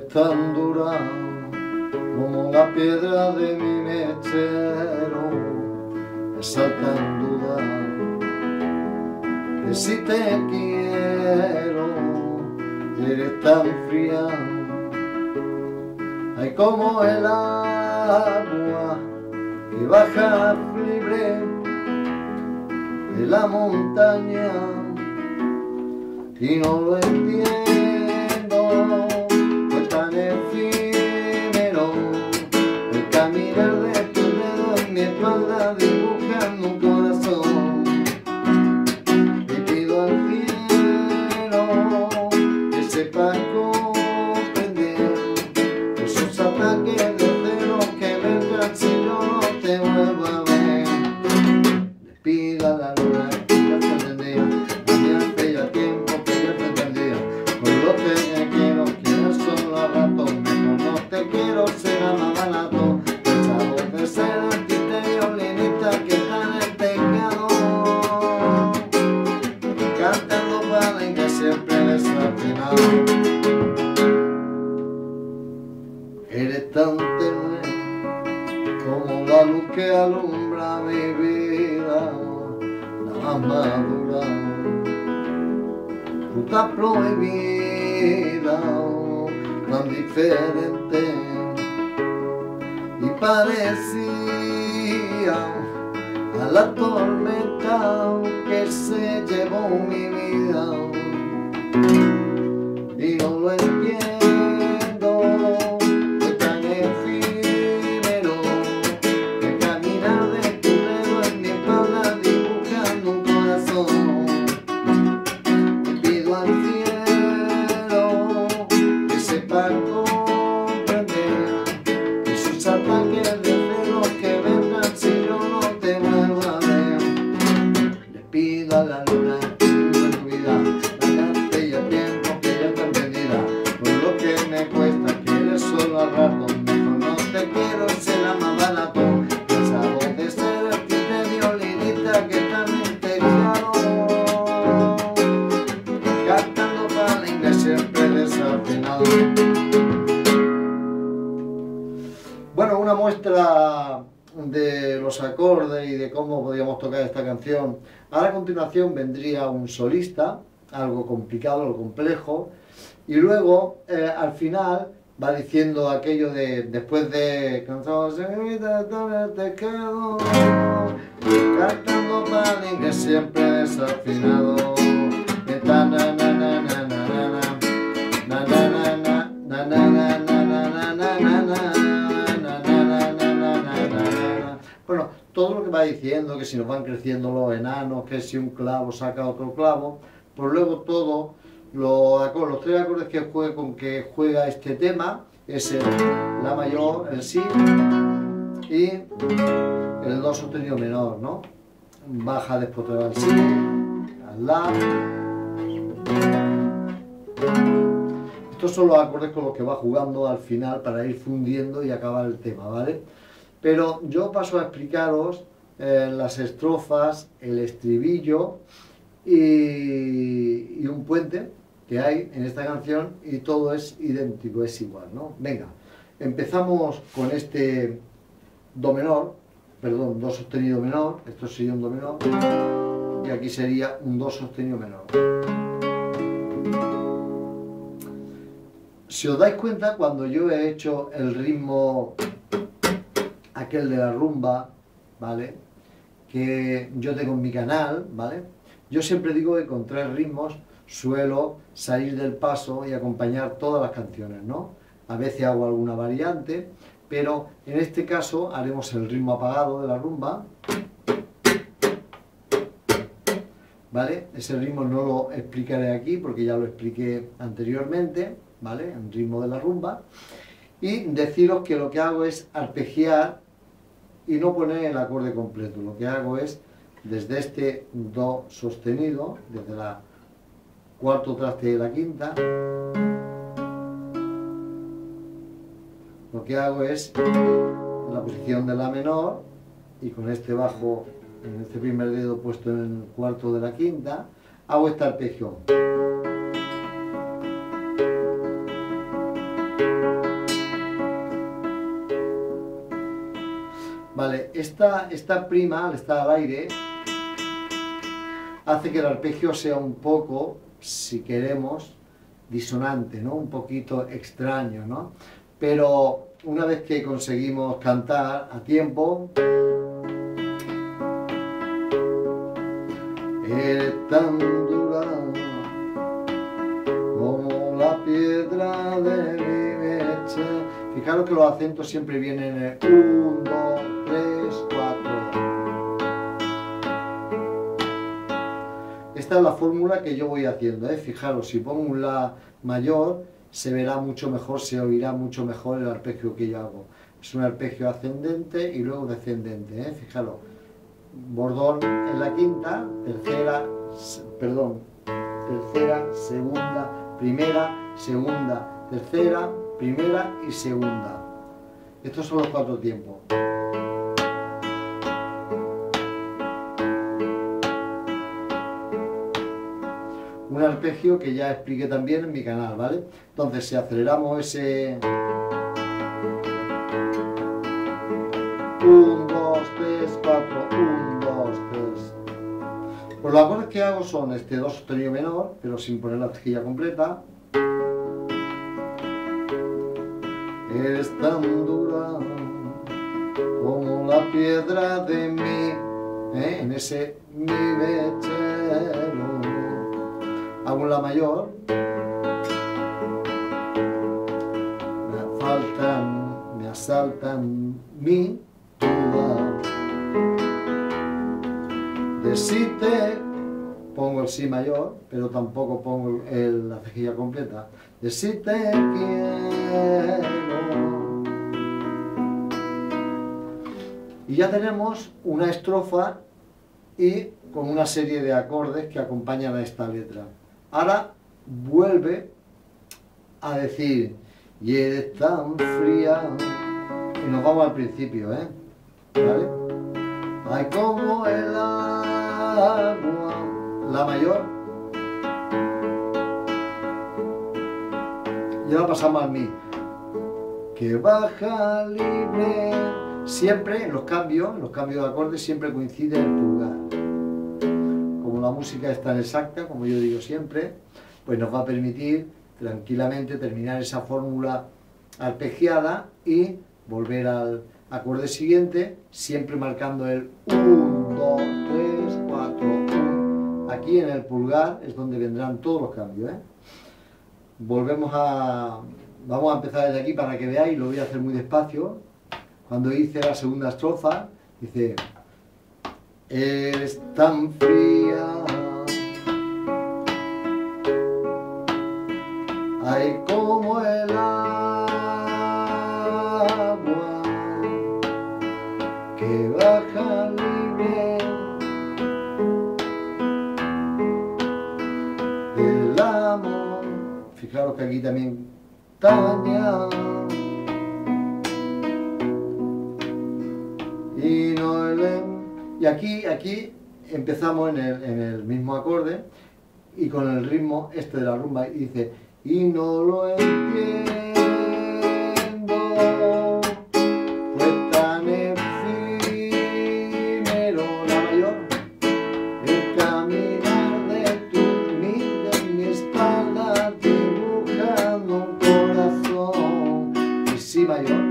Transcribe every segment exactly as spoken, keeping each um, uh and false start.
tan dura como la piedra de mi mechero, esa tan duda que si te quiero eres tan fría, ay como el agua que baja libre de la montaña, y no lo entiendo, fue tan efímero el caminar de tu dedo en mi espalda dibujando un corazón. Y pido al cielo que sepa comprender esos ataques de celo que vendrán si yo no te vuelvo a ver. Le pido a la luna que ya te entendía, a mí hace ya tiempo que yo te entendía, con lo que me quiero, quiero solo a rato, mejor no te quiero, será más barato, esa voz de ser artista y violinista que está en el teclado, cantando para que siempre desafinado. Eres tan tenue como la luz que alumbra mi vida, la más madura, fruta prohibida, tan diferente, y parecía a la tormenta que se llevó mi vida, y no lo entiendo, fue tan efímero el caminar de tu dedo en mi espalda dibujando un corazón. Y pido al cielo que sepa comprender esos ataques de celos que vendrán si yo no te vuelvo a ver. Le pido a la luna que ilumine tu vida, pagaste ya tiempo que ya está entendida, por lo que me cuesta, quieres solo a rato, mejor no te quiero, será más barato, esa voz de ser artista y violinista que también te claro, cantando para la inglés siempre desafinado. Bueno, una muestra de los acordes y de cómo podíamos tocar esta canción. Ahora a continuación vendría un solista, algo complicado, algo complejo, y luego eh, al final va diciendo aquello de, después de cantando para que siempre desafinado, na na na na na na na na na na na na. Bueno, todo lo que va diciendo, que si nos van creciendo los enanos, que si un clavo saca otro clavo, pues luego todo, los, los tres acordes que juega, con que juega este tema es el La mayor, el Si y el Do sostenido menor, ¿no? Baja después te va al Si, al La. Estos son los acordes con los que va jugando al final para ir fundiendo y acabar el tema, ¿vale? Pero yo paso a explicaros eh, las estrofas, el estribillo y, y un puente que hay en esta canción, y todo es idéntico, es igual, ¿no? Venga, empezamos con este Do menor, perdón, Do sostenido menor, esto sería un Do menor, y aquí sería un Do sostenido menor. Si os dais cuenta, cuando yo he hecho el ritmo aquel de la rumba, ¿vale?, que yo tengo en mi canal, ¿vale?, yo siempre digo que con tres ritmos suelo salir del paso y acompañar todas las canciones, ¿no? A veces hago alguna variante, pero en este caso haremos el ritmo apagado de la rumba, ¿vale? Ese ritmo no lo explicaré aquí porque ya lo expliqué anteriormente, ¿vale?, en ritmo de la rumba, y deciros que lo que hago es arpegiar y no poner el acorde completo. Lo que hago es, desde este Do sostenido, desde la cuarto traste de la quinta, lo que hago es la posición de La menor, y con este bajo, en este primer dedo puesto en el cuarto de la quinta, hago esta arpegio. esta, esta prima, al estar al aire, hace que el arpegio sea un poco, si queremos, disonante, ¿no? Un poquito extraño, ¿no? Pero una vez que conseguimos cantar a tiempo, eres tan dura como la piedra de mi mecha. Fijaros que los acentos siempre vienen en el uno, dos, tres, cuatro. Esta es la fórmula que yo voy haciendo, ¿eh? Fijaros, si pongo un La mayor, se verá mucho mejor, se oirá mucho mejor el arpegio que yo hago. Es un arpegio ascendente y luego descendente, ¿eh? Fijaros, bordón en la quinta, tercera, perdón, tercera, segunda, primera, segunda, tercera, primera y segunda. Estos son los cuatro tiempos. Un arpegio que ya expliqué también en mi canal, ¿vale? Entonces, si aceleramos ese uno, dos, tres, cuatro, uno, dos, tres. Pues los acordes que hago son este do sostenido menor, pero sin poner la cejilla completa. Eres tan dura como la piedra de mi, ¿eh? En ese mi mechero. Hago un La mayor, me faltan, me asaltan mi duda. De si te pongo el Si mayor, pero tampoco pongo el, la cejilla completa. De si te quiero. Y ya tenemos una estrofa y con una serie de acordes que acompañan a esta letra. Ahora vuelve a decir, y eres tan fría, y nos vamos al principio, ¿eh? ¿Vale? Ay, como el agua, La mayor, y ahora pasamos al Mi, que baja libre, siempre en los cambios, en los cambios de acordes siempre coincide el pulgar. La música es tan exacta, como yo digo siempre, pues nos va a permitir tranquilamente terminar esa fórmula arpegiada y volver al acorde siguiente, siempre marcando el uno, dos, tres, cuatro, uno. Aquí en el pulgar es donde vendrán todos los cambios, ¿eh? Volvemos a... Vamos a empezar desde aquí para que veáis, lo voy a hacer muy despacio. Cuando hice la segunda estrofa, dice... Eres tan fría, ay, como el agua que baja libre del amor. Fijaros que aquí también Tania y no el... Y aquí, aquí empezamos en el, en el mismo acorde y con el ritmo este de la rumba y dice y no lo entiendo, pues tan efímero, La mayor, el caminar de tu vida en mi espalda dibujando un corazón. Y Si mayor.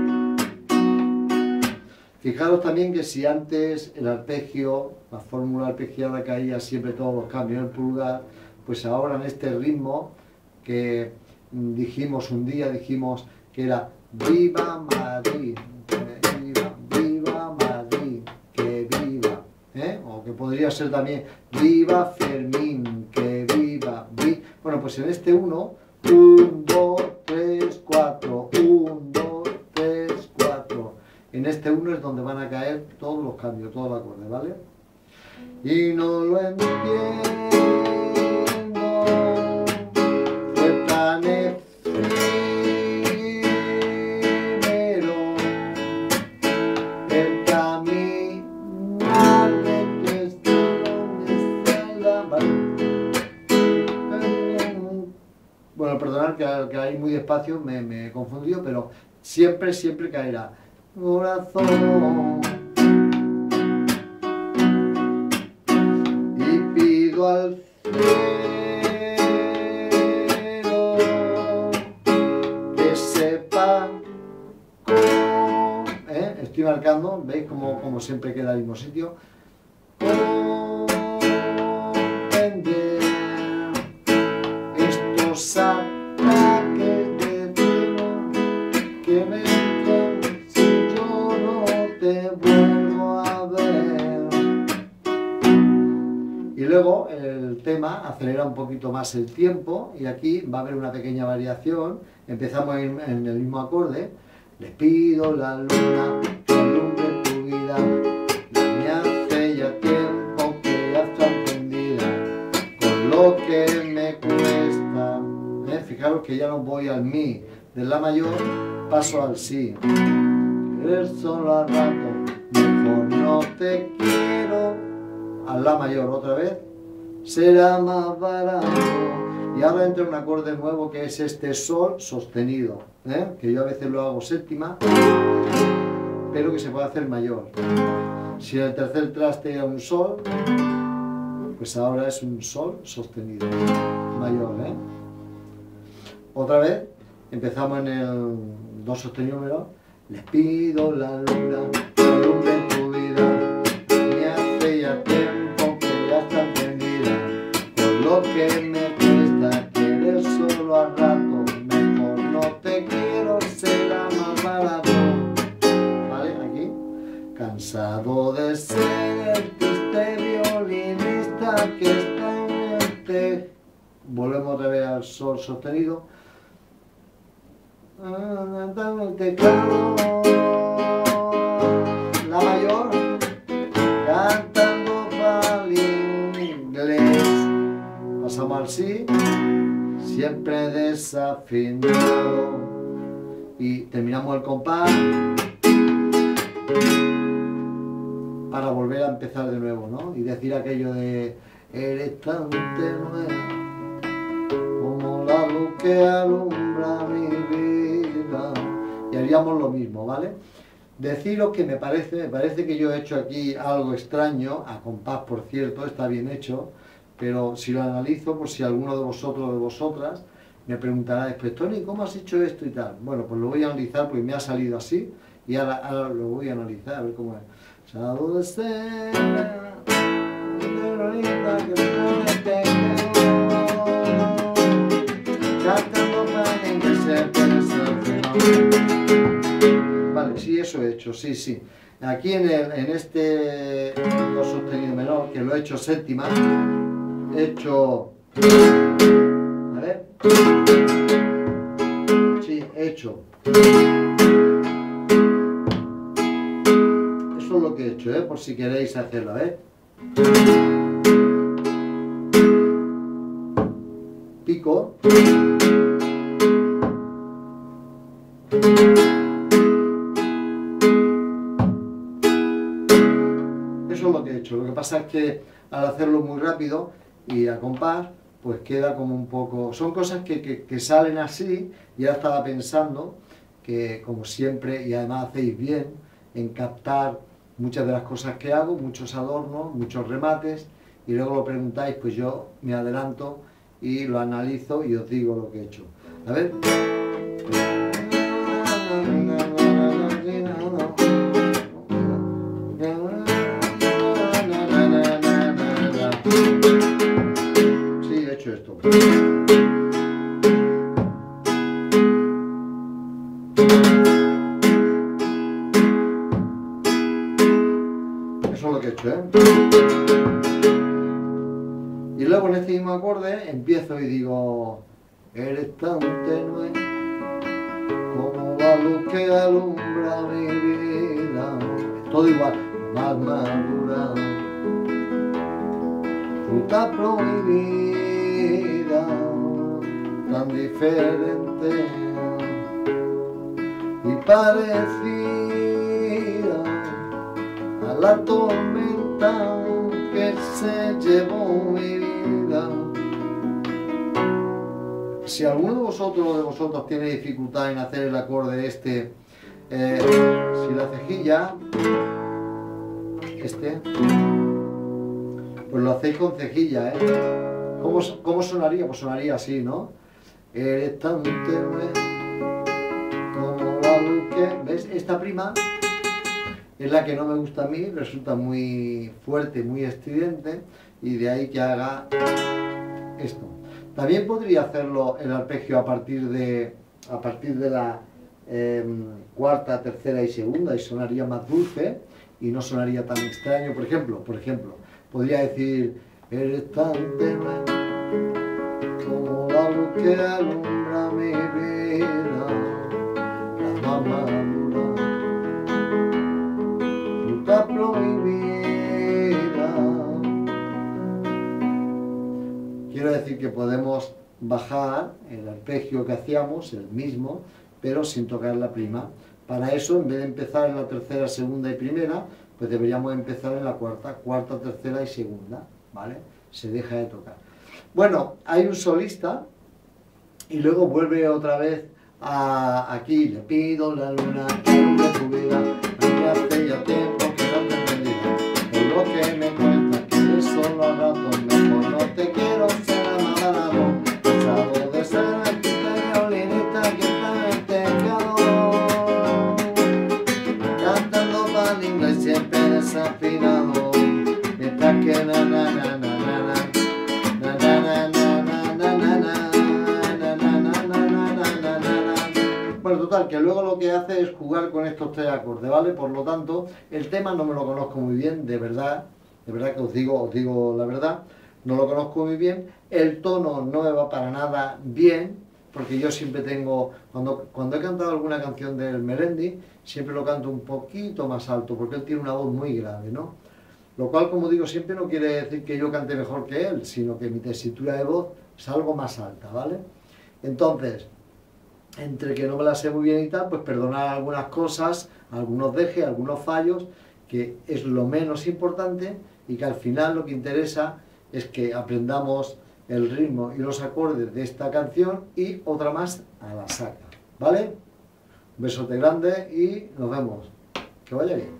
Fijaros también que si antes el arpegio, la fórmula arpegiada caía siempre todos los cambios en el pulgar, pues ahora en este ritmo que dijimos un día, dijimos que era Viva Madrid, viva, viva Madrid, que viva, ¿eh? O que podría ser también Viva Fermín, que viva, vi... Bueno, pues en este uno, uno, dos, tres, cuatro, uno, dos, tres, cuatro. En este uno es donde van a caer todos los cambios, todos los acordes, ¿vale? Y no lo entiendo, fue tan efímero el caminar de tu estilo, donde está la mano. Bueno, perdonad que, que ahí muy despacio me, me he confundido, pero siempre, siempre caerá. Corazón, digo al cielo que sepa cómo, ¿eh? Estoy marcando, ¿veis cómo, cómo siempre queda el mismo sitio? Comprender estos ataques de cielo que me entran si yo no te vuelvo a ver. Y luego el tema acelera un poquito más el tiempo y aquí va a haber una pequeña variación. Empezamos en, en el mismo acorde. Les pido la luna que alumbre tu vida, la mía hace ya tiempo que ya está encendida, con lo que me cuesta. ¿Eh? Fijaros que ya no voy al mi de la mayor, paso al si. Querer solo al rato, mejor no te quiero, a la mayor otra vez, será más barato. Y ahora entra un acorde nuevo que es este sol sostenido, ¿eh? Que yo a veces lo hago séptima, pero que se puede hacer mayor. Si el tercer traste era un sol, pues ahora es un sol sostenido, mayor, ¿eh? Otra vez, empezamos en el do sostenido menor. Les pido la luna que alumbre tu vida, me hace ya tiempo que ya está encendida, por lo que me cuesta querer solo al rato, mejor no te quiero, será más barato. ¿Vale? Aquí. Cansado de ser el triste violinista que está en el té. Volvemos otra vez al sol sostenido. El teclado, la mayor, cantando para el inglés. Pasamos al si, siempre desafinado. Y terminamos el compás para volver a empezar de nuevo, ¿no? Y decir aquello de eres tan tenue como la luz que alumbra mi vida. Y haríamos lo mismo, ¿vale? Deciros que me parece, me parece que yo he hecho aquí algo extraño, a compás por cierto, está bien hecho, pero si lo analizo, por si alguno de vosotros o de vosotras me preguntará después, Tony, ¿cómo has hecho esto y tal? Bueno, pues lo voy a analizar porque me ha salido así y ahora, ahora lo voy a analizar, a ver cómo es. Cansado de ser Vale, sí, eso he hecho, sí, sí. Aquí en, el, en este do sostenido menor, que lo he hecho séptima, he hecho... A ver... Sí, he hecho... Eso es lo que he hecho, ¿eh? Por si queréis hacerlo, ¿eh? Pico... Eso es lo que he hecho. Lo que pasa es que al hacerlo muy rápido y a compás, pues queda como un poco... Son cosas que, que, que salen así y ahora estaba pensando que, como siempre, y además hacéis bien, en captar muchas de las cosas que hago, muchos adornos, muchos remates, y luego lo preguntáis, pues yo me adelanto y lo analizo y os digo lo que he hecho. A ver... Sí, he hecho esto. Eso es lo que he hecho, ¿eh? Y luego en este mismo acorde empiezo y digo, eres tan tenue como la luz que alumbra mi vida. Todo igual, más madura, fruta prohibida, tan diferente y parecida a la tormenta que se llevó mi vida. Si alguno de vosotros o de vosotros tiene dificultad en hacer el acorde este, eh, si la cejilla, este, pues lo hacéis con cejilla, ¿eh? ¿Cómo, cómo sonaría? Pues sonaría así, ¿no? Eres tan tenue como la luz que... ¿Ves? Esta prima es la que no me gusta a mí, resulta muy fuerte, muy estridente, y de ahí que haga esto. También podría hacerlo el arpegio a partir de, a partir de la eh, cuarta, tercera y segunda, y sonaría más dulce y no sonaría tan extraño. Por ejemplo, por ejemplo, podría decir: eres tan tenue como la luz que alumbra mi vida, la más madura, fruta prohibida. Quiero decir que podemos bajar el arpegio que hacíamos, el mismo, pero sin tocar la prima. Para eso, en vez de empezar en la tercera, segunda y primera, pues deberíamos empezar en la cuarta, cuarta, tercera y segunda, ¿vale? Se deja de tocar. Bueno, hay un solista y luego vuelve otra vez a aquí. Le pido la luna que alumbre tu vida, aunque hace ya tiempo que no te he entendido. Por lo que me cuentas que eres solo a ratos, mejor no te quiero ser amadalado. Cansado de ser artista y violinista que está en teclado, cantando para el inglés siempre desafinado, mientras que na na na na na na. Bueno, total, que luego lo que hace es jugar con estos tres acordes, ¿vale? Por lo tanto, el tema no me lo conozco muy bien, de verdad, de verdad que os digo, os digo la verdad, no lo conozco muy bien. El tono no me va para nada bien, porque yo siempre tengo, cuando, cuando he cantado alguna canción del Melendi, siempre lo canto un poquito más alto, porque él tiene una voz muy grave, ¿no? Lo cual, como digo, siempre no quiere decir que yo cante mejor que él, sino que mi tesitura de voz es algo más alta, ¿vale? Entonces, entre que no me la sé muy bien y tal, pues perdonar algunas cosas, algunos dejes, algunos fallos, que es lo menos importante, y que al final lo que interesa es que aprendamos el ritmo y los acordes de esta canción y otra más a la saca, ¿vale? Un besote grande y nos vemos. Que vaya bien.